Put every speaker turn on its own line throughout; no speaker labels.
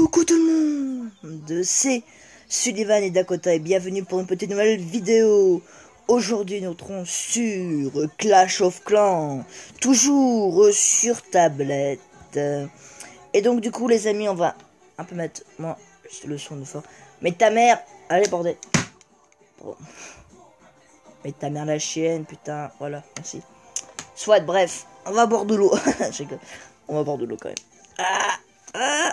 Coucou tout le monde, c'est Sullivan et Dakota et bienvenue pour une petite nouvelle vidéo. Aujourd'hui nous serons sur Clash of Clans, toujours sur tablette. Et donc du coup les amis, on va un peu mettre moi le son de fort. Mais ta mère, allez bordel. Bon. Mais ta mère la chienne, putain, voilà, merci. Soit, bref, on va boire de l'eau. Je rigole. On va boire de l'eau quand même.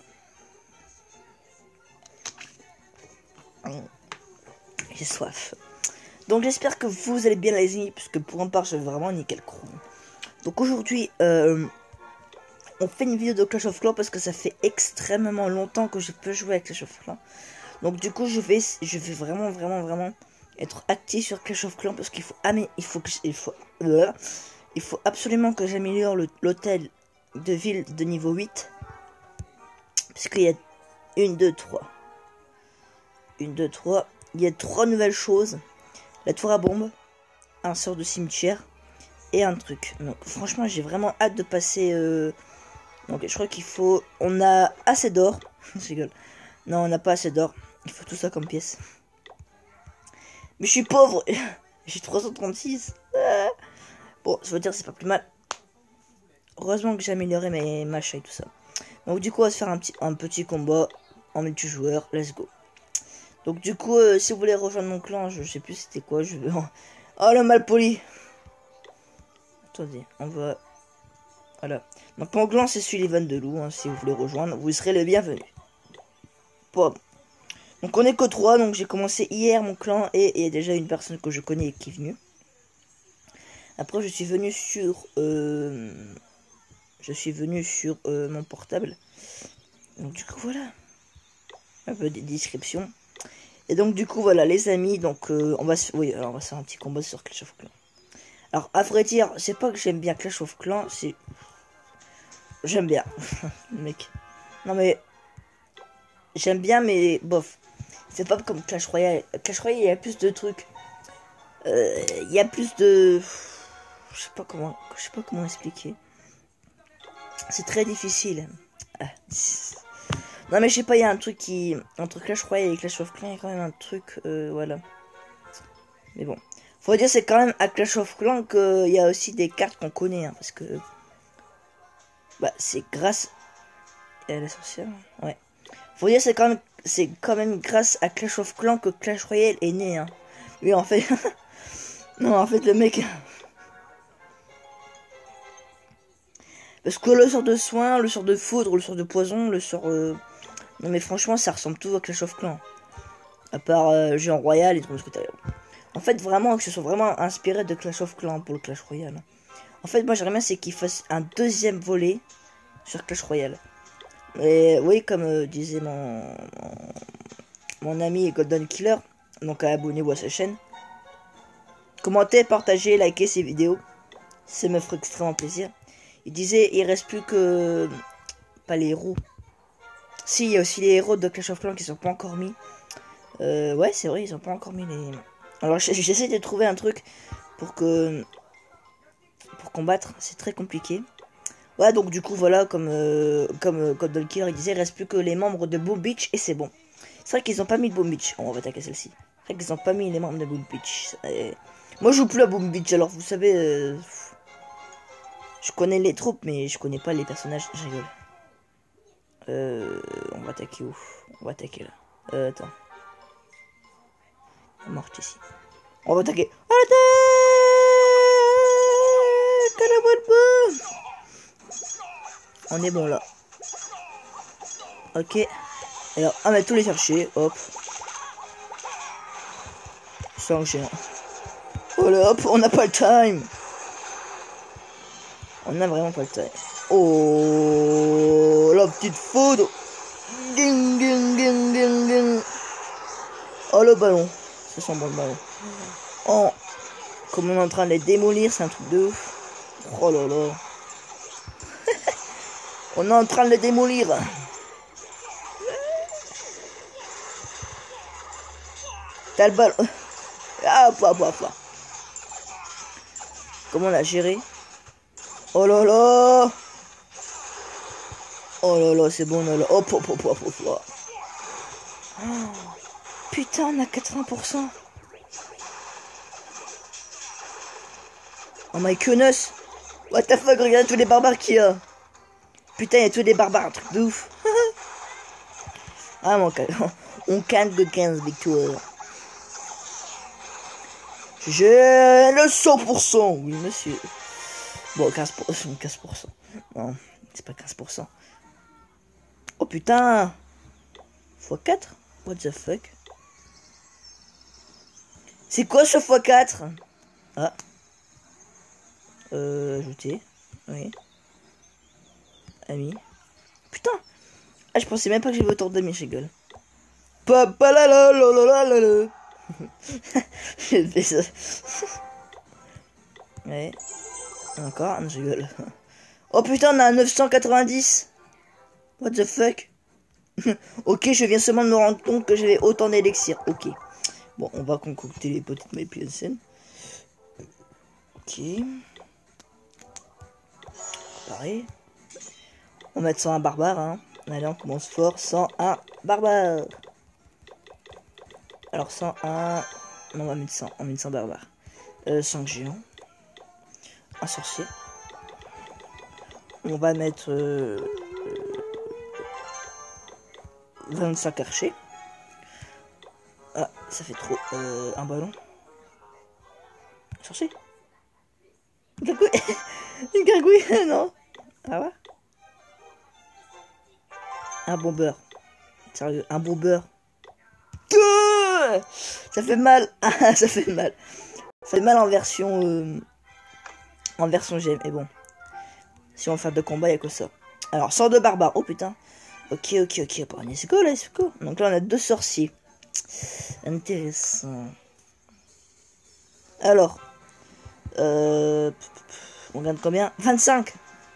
J'ai soif. Donc j'espère que vous allez bien les amis, puisque pour un part je vais vraiment nickel chrome. Donc aujourd'hui on fait une vidéo de Clash of Clans parce que ça fait extrêmement longtemps que je peux jouer avec Clash of Clans. Donc du coup je vais vraiment être actif sur Clash of Clans parce qu'il faut il faut absolument que j'améliore l'hôtel de ville de niveau 8. Parce qu'il y a 1, 2, 3. 1, 2, 3. Il y a 3 nouvelles choses. La tour à bombe, un sort de cimetière et un truc. Donc franchement j'ai vraiment hâte de passer. Donc je crois qu'il faut. On a assez d'or. Je rigole. Non, on n'a pas assez d'or. Il faut tout ça comme pièce. Mais je suis pauvre. J'ai 336. Bon, ça veut dire c'est pas plus mal. Heureusement que j'ai amélioré mes machins et tout ça. Donc du coup on va se faire un petit combat en multijoueur. Let's go. Donc du coup, si vous voulez rejoindre mon clan, je sais plus c'était quoi, je veux... Oh le malpoli. Attendez, on va... Voilà. Donc mon clan c'est Sullivan de Loup, hein, si vous voulez rejoindre, vous serez les bienvenus. Bon. Donc on est que 3, donc j'ai commencé hier mon clan et il y a déjà une personne que je connais qui est venue. Après je suis venu sur... mon portable. Donc du coup voilà. Un peu des descriptions. Et donc du coup voilà les amis, donc on va faire un petit combat sur Clash of Clans. Alors à vrai dire, c'est pas que j'aime bien Clash of Clans, c'est... J'aime bien, mec. Non mais... J'aime bien mais bof. C'est pas comme Clash Royale. Clash Royale il y a plus de trucs. Il y a plus de... Je sais pas comment expliquer. C'est très difficile. Non mais je sais pas, il y a un truc qui... Entre Clash Royale et Clash of Clans, il y a quand même un truc, voilà. Mais bon. Faut dire c'est quand même à Clash of Clans qu'il y a aussi des cartes qu'on connaît, hein, parce que... Bah c'est grâce... Et la sorcière, ouais. Faut dire c'est quand même grâce à Clash of Clans que Clash Royale est né, hein. Oui en fait... non en fait le mec... Parce que le sort de soin, le sort de foudre, le sort de poison, le sort... Non mais franchement ça ressemble tout à Clash of Clans. À part Géant Royal et tout ce que t'as. En fait vraiment que ce soit vraiment inspiré de Clash of Clans pour le Clash Royale. En fait moi j'aimerais bien c'est qu'il fasse un deuxième volet sur Clash Royale. Et oui comme disait mon ami Golden Killer. Donc abonnez-vous à sa chaîne. Commentez, partagez, likez ces vidéos. Ça me ferait extrêmement plaisir. Il disait il reste plus que... Pas les héros. Si, il y a aussi les héros de Clash of Clans qui sont pas encore mis. Ouais, c'est vrai, ils ont pas encore mis les... Alors, j'essaie de trouver un truc pour combattre. C'est très compliqué. Ouais, donc du coup, voilà, comme Golden Killer, il disait, il reste plus que les membres de Boom Beach et c'est bon. C'est vrai qu'ils ont pas mis de Boom Beach. On va attaquer celle-ci. C'est vrai qu'ils ont pas mis les membres de Boom Beach. Moi, je joue plus à Boom Beach, alors vous savez... Je connais les troupes, mais je connais pas les personnages. Je rigole. On va attaquer où? On va attaquer là. Attends. On marche ici. On va attaquer. On est bon là. Ok. Alors, on va tous les chercher. Hop. 5 géants. Oh là, hop, on n'a pas le time. On n'a vraiment pas le time. Oh, la petite foudre. Ding, ding, ding, ding, ding. Oh, le ballon. Ça sent bon le ballon. Oh, comme on est en train de les démolir, c'est un truc de ouf. Oh là là. On est en train de les démolir. T'as le ballon. Ah, hop. Comment on l'a géré? Oh là là. Oh là là, c'est bon, là. Hop, hop, hop, hop, hop, hop. Oh, putain, on a 80%. Oh my goodness. What the fuck, regarde tous les barbares qu'il y a. Putain, il y a tous les barbares, un truc de ouf. Ah, on canne de 15 victoires. J'ai le 100%. Oui, monsieur. Bon, 15%. 15%. Non, c'est pas 15%. Oh putain. x4. What the fuck. C'est quoi ce x4? Ah. Ajouter. Oui. Ami. Putain. Ah, je pensais même pas que j'avais autant d'amis, je rigole. Papa la la la la la la. J'ai fait ça. Ouais. Encore, je rigole. Oh putain, on a 990. What the fuck. Ok, je viens seulement de me rendre compte que j'avais autant d'élixir. Ok. Bon, on va concocter les petites mailles PSN. Ok. Pareil. On va mettre 101 barbare, hein. Allez, on commence fort. 101 barbare. Alors 101. Non, on va mettre 100. On met 100 barbares. 5 géants. Un sorcier. On va mettre 25 archers. Ah, ça fait trop. Un ballon. Un sorcier. Une gargouille. Une gargouille, non. Ah ouais. Un bombeur. Sérieux, un bombeur. Ça fait mal. Ah, ça fait mal. Ça fait mal en version GM. Et bon. Si on veut faire de combat, il n'y a que ça. Alors, 102 barbares. Oh putain. Ok. Bon, let's go, let's go. Donc là, on a 2 sorciers. Intéressant. Alors. On gagne combien? 25.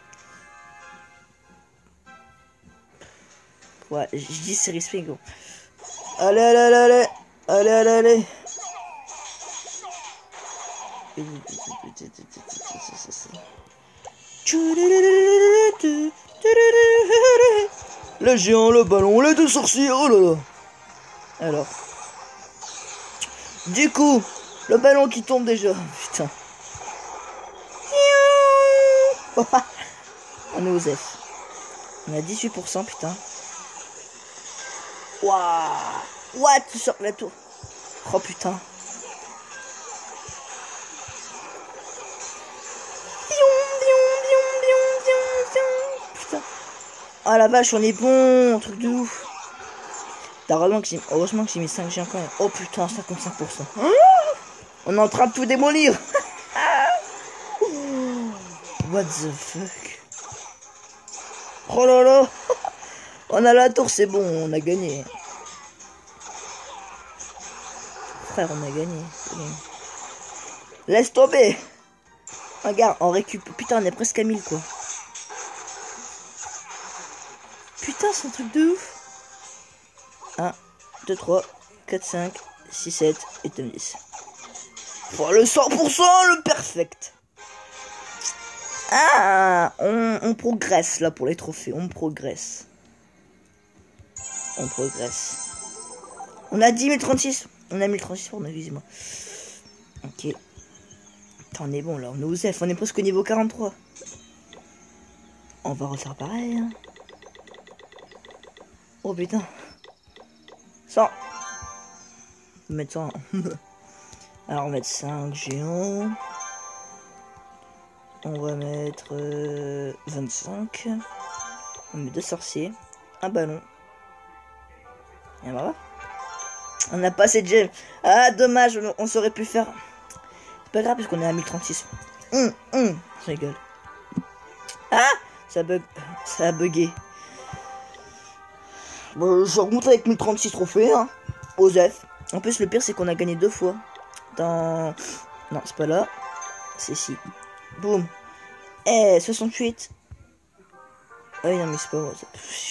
Ouais, je dis c'est respect, gros. Allez. Le géant, le ballon, les 2 sorciers, oh là là. Alors. Du coup, le ballon qui tombe déjà. Putain. On est aux F. On a 18%, putain. Waouh. What? Tu sors la tour. Oh putain. Putain. Oh la vache, on est bon. Un truc de ouf. Heureusement que j'ai mis 5 géants quand même. Oh putain, 55%. On est en train de tout démolir. What the fuck. Oh là là. On a la tour, c'est bon, on a gagné. Frère, on a gagné. Laisse tomber. Regarde, on récupère. Putain, on est presque à 1000 quoi. Putain, c'est un truc de ouf. 1, 2, 3, 4, 5, 6, 7 et 9, 10. Oh, le 100%, le perfect. Ah, on progresse là pour les trophées. On progresse. On a 10 036. On a 1036 pour nous, excusez-moi. Ok. Attends, on est bon là, on est aux F, on est presque au niveau 43. On va refaire pareil. Hein. Oh putain. 100. On va mettre 100. Alors on va mettre 5 géants. On va mettre 25. On met 2 sorciers. Un ballon. Et voilà. On n'a pas assez de gemmes. Ah dommage, on saurait pu faire. C'est pas grave parce qu'on est à 1036. Je rigole. Ah, ça bug. Ça a bugué. Bon, je remonte avec 1036 trophées. Hein, aux F. En plus, le pire, c'est qu'on a gagné 2 fois. Dans... Non, c'est pas là. C'est ici. Boum. 68. Ah oui, non, mais c'est pas moi.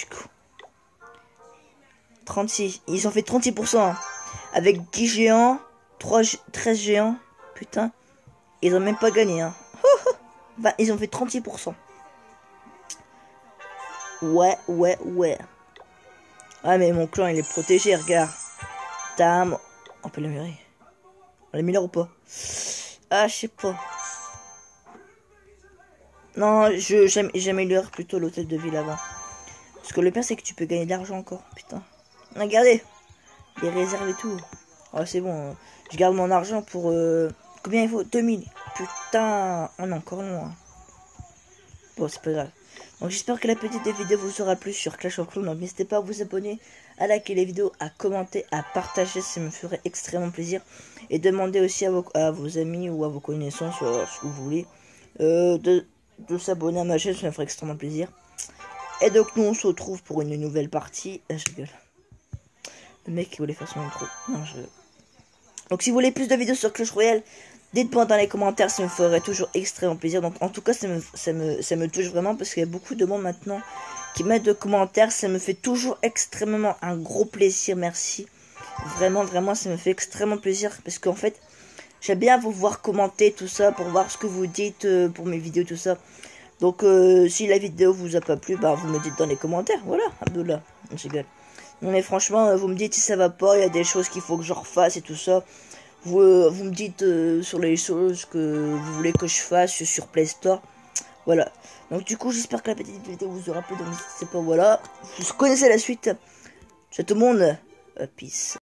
36. Ils ont fait 36%. Hein. Avec 10 géants. 13 géants. Putain. Ils ont même pas gagné. Hein. Bah, ils ont fait 36%. Ouais. Ah, mais mon clan, il est protégé, regarde. Tam. On peut l'améliorer. On l'améliore ou pas? Ah, je sais pas. Non, j'améliore plutôt l'hôtel de ville avant. Parce que le pire, c'est que tu peux gagner de l'argent encore. Putain. Regardez. Les réserves et tout. Oh, c'est bon. Je garde mon argent pour... Combien il faut? 2000. Putain. On est encore loin. Bon, c'est pas grave. Donc j'espère que la petite vidéo vous aura plu sur Clash of Clans. Donc n'hésitez pas à vous abonner, à liker les vidéos, à commenter, à partager. Ça me ferait extrêmement plaisir. Et demandez aussi à vos amis ou à vos connaissances, ce que vous voulez, de s'abonner à ma chaîne. Ça me ferait extrêmement plaisir. Et donc nous on se retrouve pour une nouvelle partie. Ah, je rigole. Le mec qui voulait faire son intro. Non, Donc si vous voulez plus de vidéos sur Clash Royale, dites-moi dans les commentaires, ça me ferait toujours extrêmement plaisir. Donc en tout cas, ça me touche vraiment parce qu'il y a beaucoup de monde maintenant qui mettent de commentaires. Ça me fait toujours extrêmement un gros plaisir, merci. Vraiment, ça me fait extrêmement plaisir parce qu'en fait, j'aime bien vous voir commenter tout ça pour voir ce que vous dites pour mes vidéos, tout ça. Donc si la vidéo vous a pas plu, bah vous me dites dans les commentaires, voilà, Abdullah, je rigole. Non mais franchement, vous me dites si ça va pas, il y a des choses qu'il faut que je refasse et tout ça. Vous me dites sur les choses que vous voulez que je fasse sur Play Store. Voilà. Donc du coup, j'espère que la petite vidéo vous aura plu. Donc n'hésitez pas, voilà. Vous connaissez la suite. Ciao tout le monde. Peace.